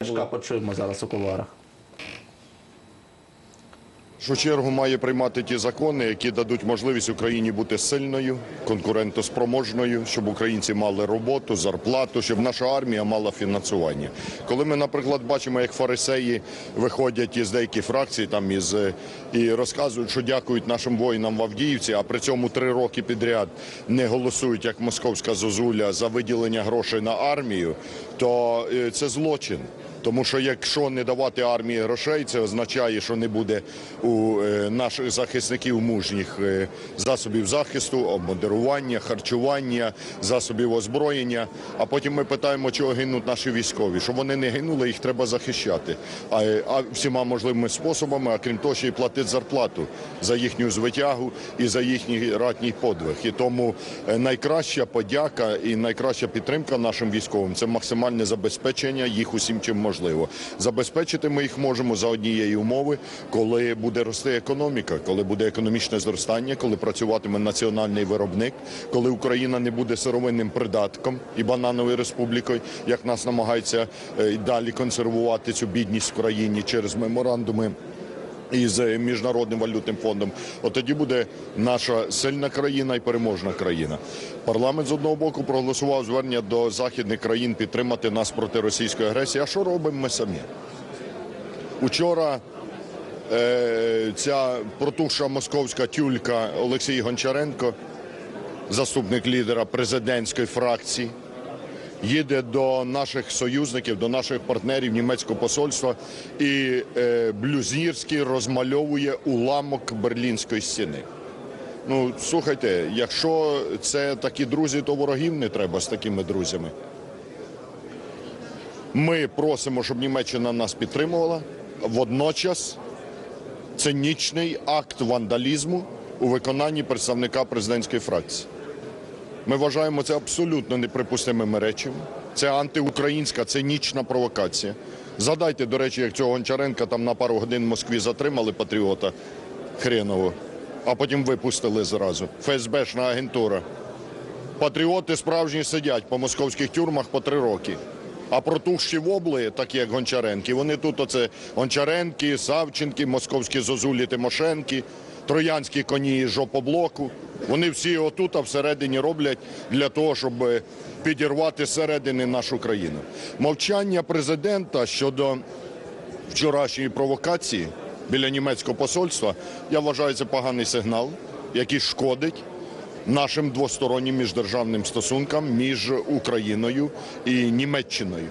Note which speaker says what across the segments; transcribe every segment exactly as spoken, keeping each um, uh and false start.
Speaker 1: Ляшка почуємо зараз у кулуарах.
Speaker 2: В першу чергу має приймати ті закони, які дадуть можливість Україні бути сильною, конкурентоспроможною, щоб українці мали роботу, зарплату, щоб наша армія мала фінансування. Коли ми, наприклад, бачимо, як фарисеї виходять із деяких фракцій там із і розказують, що дякують нашим воїнам в Авдіївці, а при цьому три роки підряд не голосують, як московська зозуля, за виділення грошей на армію, то це злочин. Тому що якщо не давати армії грошей, це означає, що не буде у наших захисників мужніх засобів захисту, обмундирування, харчування, засобів озброєння. А потім ми питаємо, чого гинуть наші військові. Щоб вони не гинули, їх треба захищати. А, а всіма можливими способами, а крім того, ще й платити зарплату за їхню звитягу і за їхній ратній подвиг. І тому найкраща подяка і найкраща підтримка нашим військовим – це максимальне забезпечення їх усім, чим можливо. Можливо. Забезпечити ми їх можемо за однієї умови, коли буде рости економіка, коли буде економічне зростання, коли працюватиме національний виробник, коли Україна не буде сировинним придатком і банановою республікою, як нас намагаються і далі консервувати цю бідність в країні через меморандуми із Міжнародним валютним фондом. От тоді буде наша сильна країна і переможна країна. Парламент з одного боку проголосував звернення до західних країн підтримати нас проти російської агресії. А що робимо ми самі? Учора е, ця протухша московська тюлька Олексій Гончаренко, заступник лідера президентської фракції, їде до наших союзників, до наших партнерів німецького посольства і е, блюзнірськи розмальовує уламок Берлінської стіни. Ну, слухайте, якщо це такі друзі, то ворогів не треба з такими друзями. Ми просимо, щоб Німеччина нас підтримувала. Водночас цинічний акт вандалізму у виконанні представника президентської фракції. Ми вважаємо це абсолютно неприпустимими речами. Це антиукраїнська цинічна провокація. Згадайте, до речі, як цього Гончаренка там на пару годин в Москві затримали, патріота хренового, а потім випустили зразу. ФСБшна агентура. Патріоти справжні сидять по московських тюрмах по три роки. А протухші вобли, такі як Гончаренки, вони тут оце Гончаренки, Савченки, московські зозулі Тимошенки, троянські коні із жопоблоку. Вони всі отут, а всередині роблять для того, щоб підірвати зсередини нашу країну. Мовчання президента щодо вчорашньої провокації біля німецького посольства, я вважаю, це поганий сигнал, який шкодить нашим двостороннім міждержавним стосункам між Україною і Німеччиною.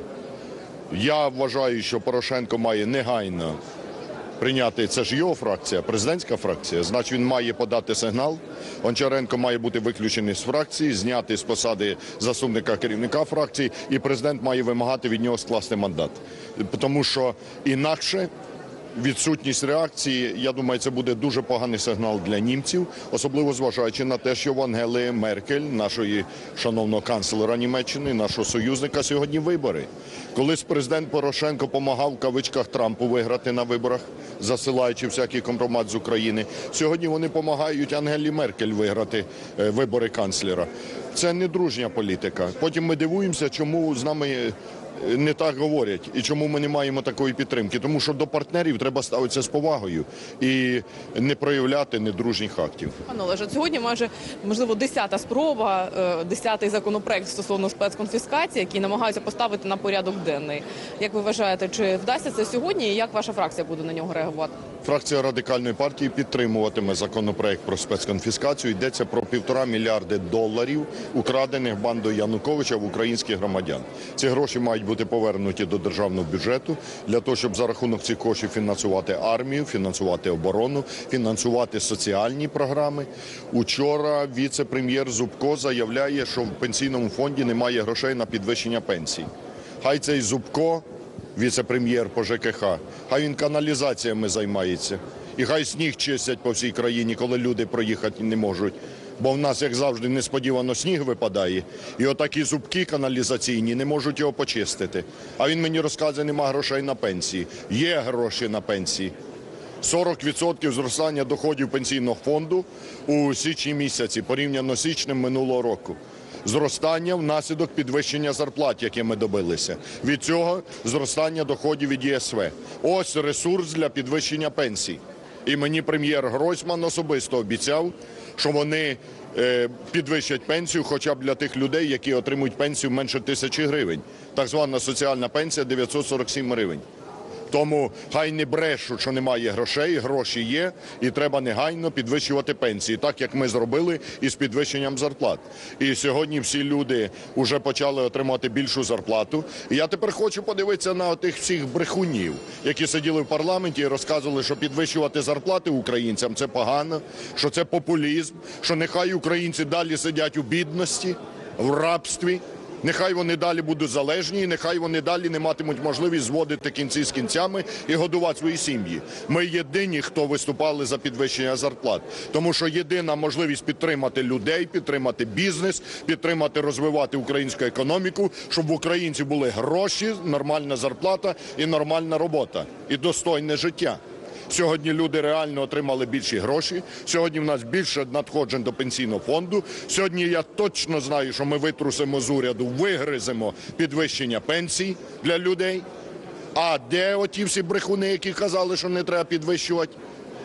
Speaker 2: Я вважаю, що Порошенко має негайно прийняти, це ж його фракція, президентська фракція, значить він має подати сигнал. Гончаренко має бути виключений з фракції, знятий з посади заступника керівника фракції, і президент має вимагати від нього скласти мандат. Тому що інакше відсутність реакції, я думаю, це буде дуже поганий сигнал для німців, особливо зважаючи на те, що в Ангели Меркель, нашої шановного канцлера Німеччини, нашого союзника, сьогодні вибори. Колись президент Порошенко помагав в кавичках Трампу виграти на виборах, засилаючи всякий компромат з України. Сьогодні вони допомагають Ангелі Меркель виграти е, вибори канцлера. Це не дружня політика. Потім ми дивуємося, чому з нами не так говорять і чому ми не маємо такої підтримки. Тому що до партнерів треба ставитися з повагою і не проявляти недружніх актів.
Speaker 3: Пане Олеже, сьогодні майже, можливо, десята спроба, десятий законопроект стосовно спецконфіскації, який намагаються поставити на порядок денний. Як ви вважаєте, чи вдасться це сьогодні і як ваша фракція буде на нього реагувати?
Speaker 2: Фракція Радикальної партії підтримуватиме законопроект про спецконфіскацію. Йдеться про півтора мільярди доларів, украдених бандою Януковича в українських громадян. Ці гроші мають бути повернуті до державного бюджету для того, щоб за рахунок цих коштів фінансувати армію, фінансувати оборону, фінансувати соціальні програми. Учора віце-прем'єр Зубко заявляє, що в пенсійному фонді немає грошей на підвищення пенсій. Хай цей Зубко, віце-прем'єр по ЖКХ, хай він каналізаціями займається. І хай сніг чистять по всій країні, коли люди проїхати не можуть. Бо в нас, як завжди, несподівано сніг випадає. І отакі зубки каналізаційні не можуть його почистити. А він мені розказує, нема грошей на пенсії. Є гроші на пенсії. сорок відсотків зростання доходів пенсійного фонду у січні місяці, порівняно з січнем минулого року. Зростання внаслідок підвищення зарплат, яке ми добилися. Від цього зростання доходів від Є Ес В. Ось ресурс для підвищення пенсій. І мені прем'єр Гройсман особисто обіцяв, що вони е, підвищать пенсію хоча б для тих людей, які отримують пенсію менше тисячі гривень. Так звана соціальна пенсія дев'ятсот сорок сім гривень. Тому хай не брешуть, що немає грошей, гроші є, і треба негайно підвищувати пенсії, так як ми зробили із підвищенням зарплат. І сьогодні всі люди вже почали отримати більшу зарплату. І я тепер хочу подивитися на тих всіх брехунів, які сиділи в парламенті і розказували, що підвищувати зарплати українцям – це погано, що це популізм, що нехай українці далі сидять у бідності, в рабстві. Нехай вони далі будуть залежні, і нехай вони далі не матимуть можливість зводити кінці з кінцями і годувати свої сім'ї. Ми єдині, хто виступали за підвищення зарплат. Тому що єдина можливість підтримати людей, підтримати бізнес, підтримати, розвивати українську економіку, щоб в українців були гроші, нормальна зарплата і нормальна робота, і достойне життя. Сьогодні люди реально отримали більші гроші, сьогодні в нас більше надходжень до пенсійного фонду, сьогодні я точно знаю, що ми витрусимо з уряду, вигриземо підвищення пенсій для людей. А де оті всі брехуни, які казали, що не треба підвищувати?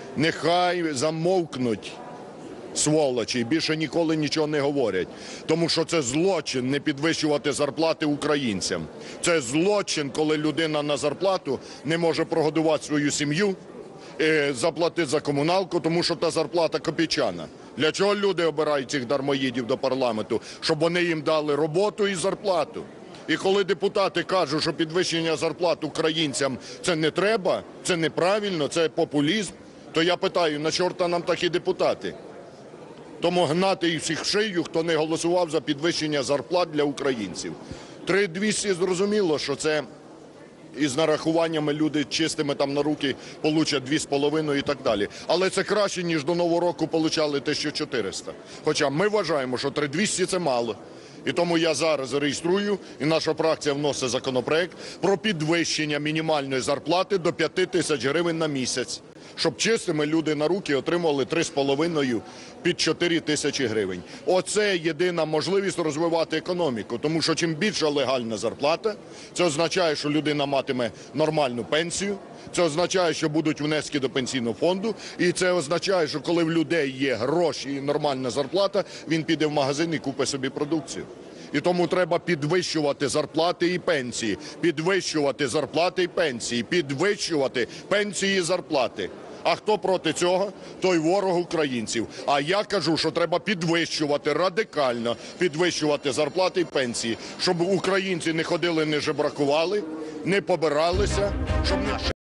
Speaker 2: Нехай замовкнуть, сволочі, і більше ніколи нічого не говорять. Тому що це злочин не підвищувати зарплати українцям. Це злочин, коли людина на зарплату не може прогодувати свою сім'ю, заплатити за комуналку, тому що та зарплата копійчана. Для чого люди обирають цих дармоїдів до парламенту? Щоб вони їм дали роботу і зарплату. І коли депутати кажуть, що підвищення зарплат українцям – це не треба, це неправильно, це популізм, то я питаю, на чорта нам такі депутати? Тому гнати їх всіх в шию, хто не голосував за підвищення зарплат для українців. три двісті зрозуміло, що це із нарахуваннями люди чистими там на руки получать дві з половиною і так далі. Але це краще, ніж до Нового року получали тисячу чотириста. Хоча ми вважаємо, що три двісті – це мало. І тому я зараз реєструю, і наша фракція вносить законопроект про підвищення мінімальної зарплати до п'яти тисяч гривень на місяць. Щоб чистими люди на руки отримували три з половиною під чотири тисячі гривень. Оце єдина можливість розвивати економіку. Тому що чим більша легальна зарплата, це означає, що людина матиме нормальну пенсію, це означає, що будуть внески до пенсійного фонду, і це означає, що коли в людей є гроші і нормальна зарплата, він піде в магазин і купить собі продукцію. І тому треба підвищувати зарплати і пенсії, підвищувати зарплати і пенсії, підвищувати пенсії і зарплати. А хто проти цього? Той ворог українців. А я кажу, що треба підвищувати, радикально підвищувати зарплати і пенсії, щоб українці не ходили, не жебракували, не побиралися, щоб наші